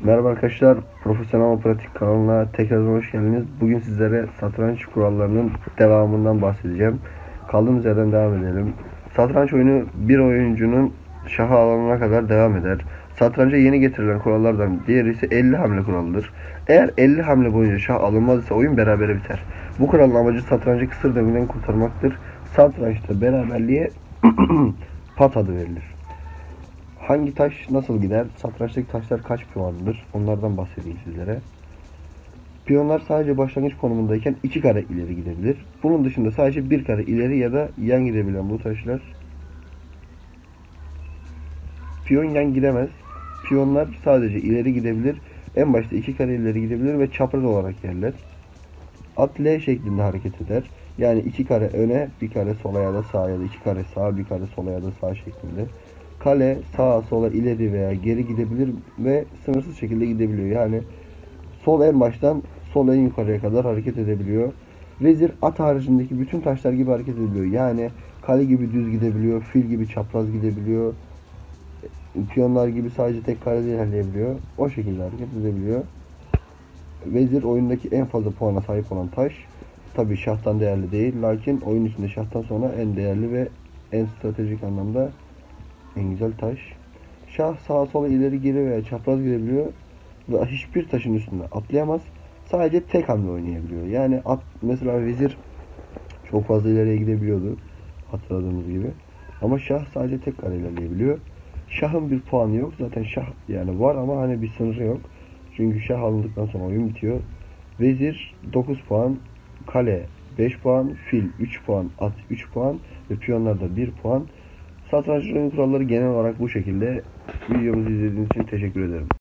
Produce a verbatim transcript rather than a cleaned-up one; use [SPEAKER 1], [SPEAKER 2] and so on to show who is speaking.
[SPEAKER 1] Merhaba arkadaşlar, Profesyonel Pratik kanalına tekrar hoş geldiniz. Bugün sizlere satranç kurallarının devamından bahsedeceğim. Kaldığımız yerden devam edelim. Satranç oyunu bir oyuncunun şahı alana kadar devam eder. Satranca yeni getirilen kurallardan diğeri ise elli hamle kuralıdır. Eğer elli hamle boyunca şah alınmaz ise oyun berabere biter. Bu kuralın amacı satrancı kısır döngüden kurtarmaktır. Satrançta beraberliğe pat adı verilir. Hangi taş nasıl gider? Satrançtaki taşlar kaç puandır? Onlardan bahsedeyim sizlere. Piyonlar sadece başlangıç konumundayken iki kare ileri gidebilir. Bunun dışında sadece bir kare ileri ya da yan gidebilen bu taşlar. Piyon yan gidemez. Piyonlar sadece ileri gidebilir. En başta iki kare ileri gidebilir ve çapraz olarak yerler. At L şeklinde hareket eder. Yani iki kare öne, bir kare sola ya da sağa ya da iki kare sağa, bir kare sola ya da sağ şeklinde. Kale sağa sola ileri veya geri gidebilir ve sınırsız şekilde gidebiliyor. Yani sol en baştan sol en yukarıya kadar hareket edebiliyor. Vezir at haricindeki bütün taşlar gibi hareket edebiliyor. Yani kale gibi düz gidebiliyor, fil gibi çapraz gidebiliyor. Piyonlar gibi sadece tek karede ilerleyebiliyor. O şekilde hareket edebiliyor. Vezir oyundaki en fazla puana sahip olan taş. Tabi şahtan değerli değil. Lakin oyun içinde şahtan sonra en değerli ve en stratejik anlamda en güzel taş. Şah sağa sola ileri geri veya çapraz gidebiliyor ve hiçbir taşın üstünde atlayamaz. Sadece tek hamle oynayabiliyor. Yani at mesela vezir çok fazla ileriye gidebiliyordu hatırladığımız gibi. Ama şah sadece tek kare ilerleyebiliyor. Şahın bir puanı yok. Zaten şah yani var ama hani bir sınırı yok. Çünkü şah alındıktan sonra oyun bitiyor. Vezir dokuz puan, kale beş puan, fil üç puan, at üç puan ve piyonlarda bir puan. Satranç oyun kuralları genel olarak bu şekilde. Videomuzu izlediğiniz için teşekkür ederim.